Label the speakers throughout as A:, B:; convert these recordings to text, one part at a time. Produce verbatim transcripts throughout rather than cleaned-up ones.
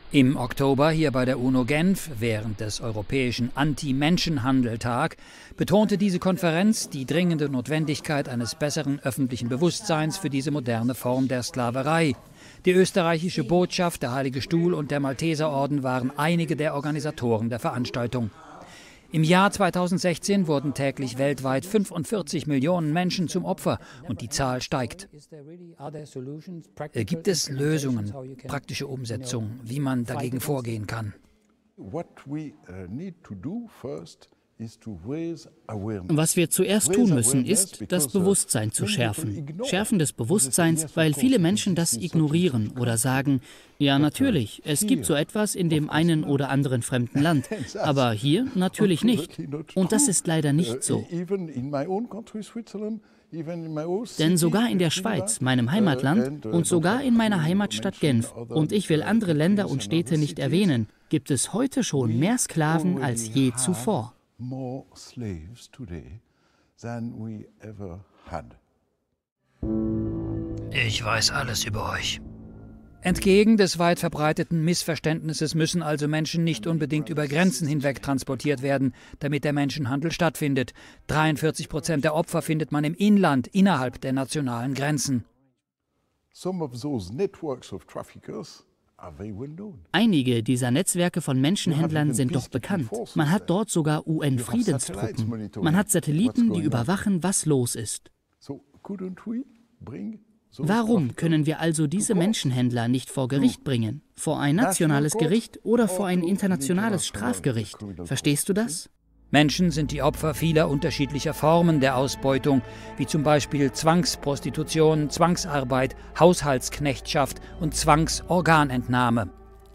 A: Im Oktober hier bei der UNO Genf, während des Europäischen Anti-Menschenhandel-Tag, betonte diese Konferenz die dringende Notwendigkeit eines besseren öffentlichen Bewusstseins für diese moderne Form der Sklaverei. Die österreichische Botschaft, der Heilige Stuhl und der Malteserorden waren einige der Organisatoren der Veranstaltung. Im Jahr zweitausendsechzehn wurden täglich weltweit fünfundvierzig Millionen Menschen zum Opfer und die Zahl steigt. Gibt es Lösungen, praktische Umsetzung, wie man dagegen vorgehen kann?
B: Was wir zuerst tun müssen, ist, das Bewusstsein zu schärfen. Schärfen des Bewusstseins, weil viele Menschen das ignorieren oder sagen, ja natürlich, es gibt so etwas in dem einen oder anderen fremden Land, aber hier natürlich nicht. Und das ist leider nicht so. Denn sogar in der Schweiz, meinem Heimatland, und sogar in meiner Heimatstadt Genf, und ich will andere Länder und Städte nicht erwähnen, gibt es heute schon mehr Sklaven als je zuvor.
C: More slaves today than we ever had.
A: Ich weiß alles über euch. Entgegen des weit verbreiteten Missverständnisses müssen also Menschen nicht unbedingt über Grenzen hinweg transportiert werden, damit der Menschenhandel stattfindet. dreiundvierzig Prozent der Opfer findet man im Inland, innerhalb der nationalen Grenzen.
C: Some of those networks of traffickers.
B: Einige dieser Netzwerke von Menschenhändlern sind doch bekannt. Man hat dort sogar U N-Friedenstruppen. Man hat Satelliten, die überwachen, was los ist. Warum können wir also diese Menschenhändler nicht vor Gericht bringen? Vor ein nationales Gericht oder vor ein internationales Strafgericht? Verstehst du das?
A: Menschen sind die Opfer vieler unterschiedlicher Formen der Ausbeutung, wie zum Beispiel Zwangsprostitution, Zwangsarbeit, Haushaltsknechtschaft und Zwangsorganentnahme.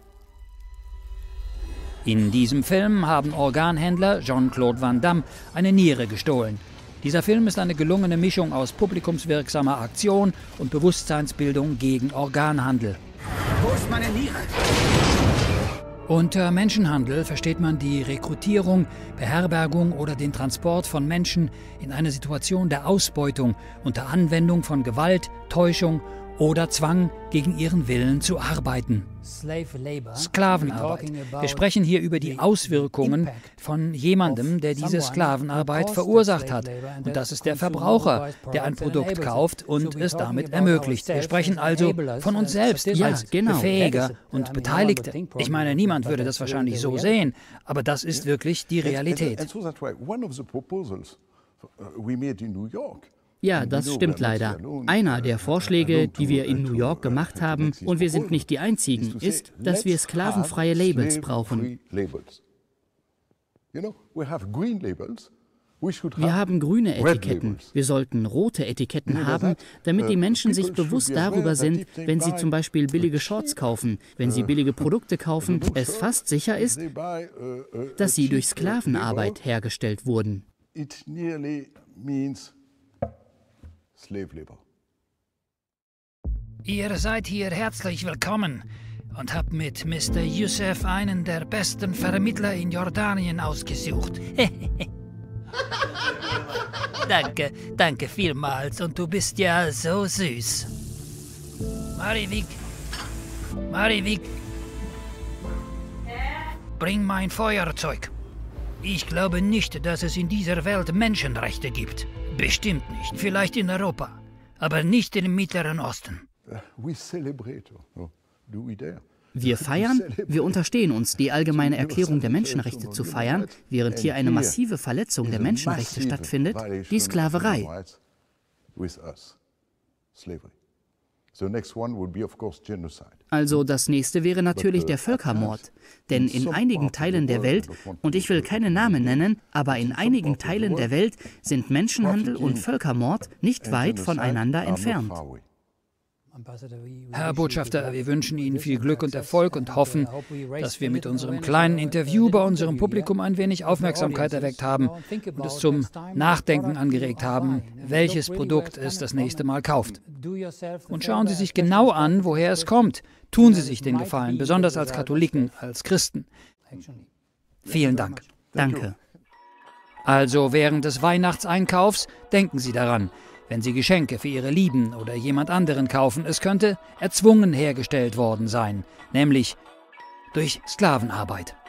A: In diesem Film haben Organhändler Jean-Claude Van Damme eine Niere gestohlen. Dieser Film ist eine gelungene Mischung aus publikumswirksamer Aktion und Bewusstseinsbildung gegen Organhandel.
D: Wo ist meine Niere?
A: Unter Menschenhandel versteht man die Rekrutierung, Beherbergung oder den Transport von Menschen in eine Situation der Ausbeutung unter Anwendung von Gewalt, Täuschung oder Zwang, gegen ihren Willen zu arbeiten. Sklavenarbeit. Wir sprechen hier über die Auswirkungen von jemandem, der diese Sklavenarbeit verursacht hat. Und das ist der Verbraucher, der ein Produkt kauft und es damit ermöglicht. Wir sprechen also von uns selbst
B: ja,
A: als
B: genau.
A: Befähiger und Beteiligte. Ich meine, niemand würde das wahrscheinlich so sehen, aber das ist wirklich die Realität.
B: Ja, das stimmt leider. Einer der Vorschläge, die wir in New York gemacht haben, und wir sind nicht die einzigen, ist, dass wir sklavenfreie Labels brauchen. Wir haben grüne Etiketten. Wir sollten rote Etiketten haben, damit die Menschen sich bewusst darüber sind, wenn sie zum Beispiel billige Shorts kaufen, wenn sie billige Produkte kaufen, es fast sicher ist, dass sie durch Sklavenarbeit hergestellt wurden.
A: Ihr seid hier herzlich willkommen und habt mit Mister Youssef einen der besten Vermittler in Jordanien ausgesucht. Danke, danke vielmals und du bist ja so süß. Marivik, Marivik, bring mein Feuerzeug. Ich glaube nicht, dass es in dieser Welt Menschenrechte gibt. Bestimmt nicht, vielleicht in Europa, aber nicht im Mittleren Osten.
B: Wir feiern, wir unterstehen uns, die allgemeine Erklärung der Menschenrechte zu feiern, während hier eine massive Verletzung der Menschenrechte stattfindet, die Sklaverei. Also das nächste wäre natürlich der Völkermord. Denn in einigen Teilen der Welt, und ich will keine Namen nennen, aber in einigen Teilen der Welt sind Menschenhandel und Völkermord nicht weit voneinander entfernt.
A: Herr Botschafter, wir wünschen Ihnen viel Glück und Erfolg und hoffen, dass wir mit unserem kleinen Interview bei unserem Publikum ein wenig Aufmerksamkeit erweckt haben und es zum Nachdenken angeregt haben, welches Produkt es das nächste Mal kauft. Und schauen Sie sich genau an, woher es kommt. Tun Sie sich den Gefallen, besonders als Katholiken, als Christen. Vielen Dank.
B: Danke.
A: Also während des Weihnachtseinkaufs denken Sie daran, wenn Sie Geschenke für Ihre Lieben oder jemand anderen kaufen, es könnte erzwungen hergestellt worden sein, nämlich durch Sklavenarbeit.